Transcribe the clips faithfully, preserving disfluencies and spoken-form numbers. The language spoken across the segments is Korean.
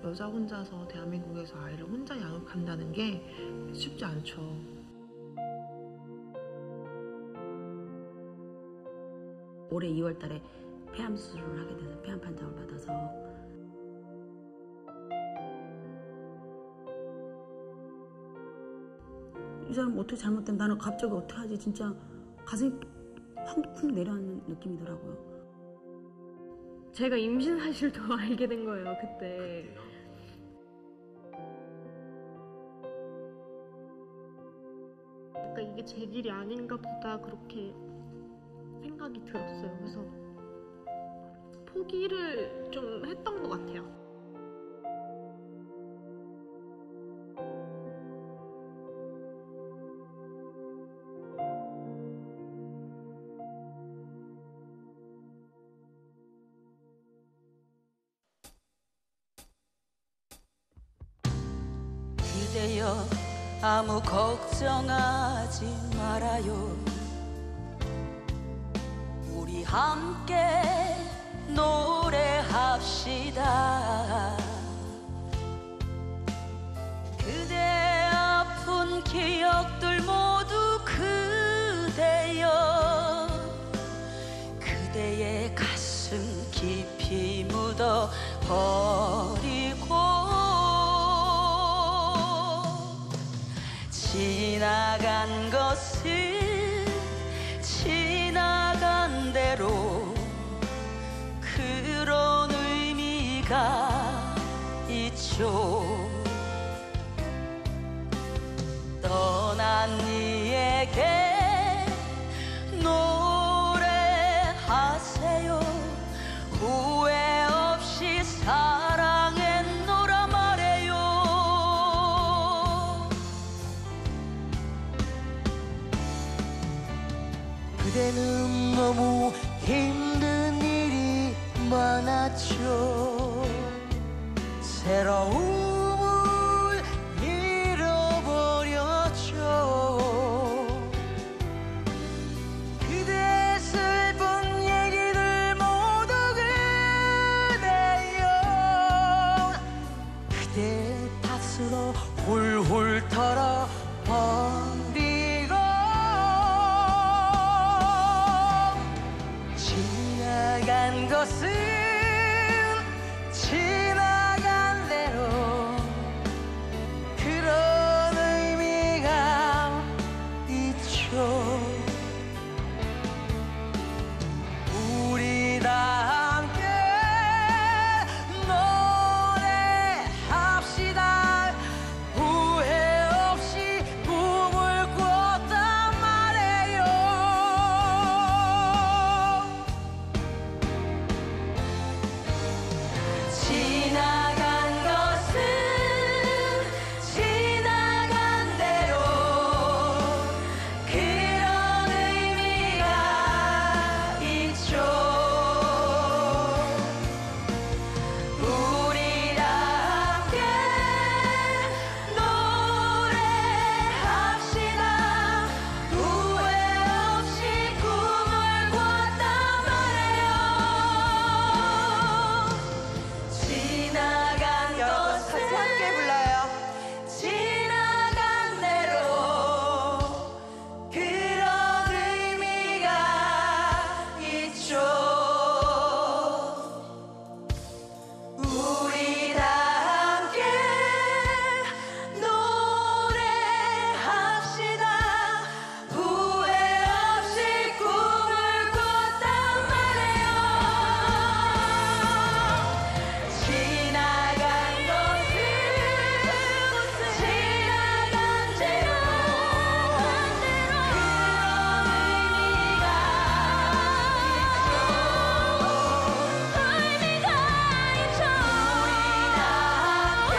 여자 혼자서 대한민국에서 아이를 혼자 양육한다는 게 쉽지 않죠. 올해 이월 달에 폐암 수술을 하게 돼서 폐암 판정을 받아서 이 사람 어떻게 잘못된, 나는 갑자기 어떻게 하지, 진짜 가슴이 펑펑 내려앉는 느낌이더라고요. 제가 임신 사실도 알게 된 거예요, 그때. 그러니까 이게 제 길이 아닌가 보다 그렇게 생각이 들었어요. 그래서 포기를 좀 했던 것 같아요. 그대여 아무 걱정하지 말아요. 우리 함께 노래합시다. 그대 아픈 기억들 모두 그대여 그대의 가슴 깊이 묻어 버리고 지나간 것은 지나간 대로 그런 의미가 있죠. 떠난 이에게 노래하세요. 후회 없이 사랑했노라 말해요. 그대는 너무 힘든 일이 많았죠. 새로움을 잃어버렸죠. 그대의 슬픈 얘기들 모두 그대여 그대의 탓으로 훌훌 털어버리고 지나간 것은 지나간 대로 그런 의미가 있죠. 우리 다 함께 노래합시다. 후회 없이 꿈을 꿨단 말이에요. 지나간 것은 지나간 대로 그런 의미가 있죠. 우리 다 함께 노래합시다. 후회 없이 꿈을 꿨단 말이에요. 지나간 것은 함께 불러요. 지나간 대로 그런 의미가 있죠. 우리 다 함께 노래합시다. 후회 없이 꿈을 꿨단 말이에요. 지나간 것은 지나간 대로 그런 의미가 있죠. 우리 다 함께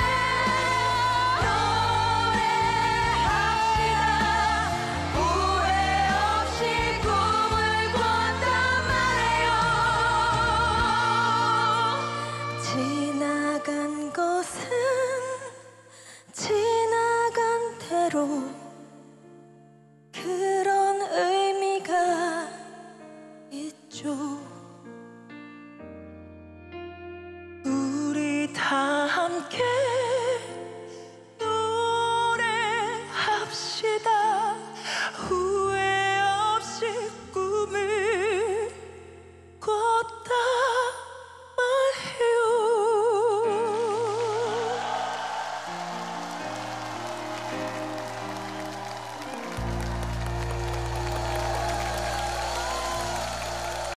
노래합시다. 후회 없이 꿈을 꿨단 말이에요. 지나간 것은 지나간 대로 그런 의미가 있죠.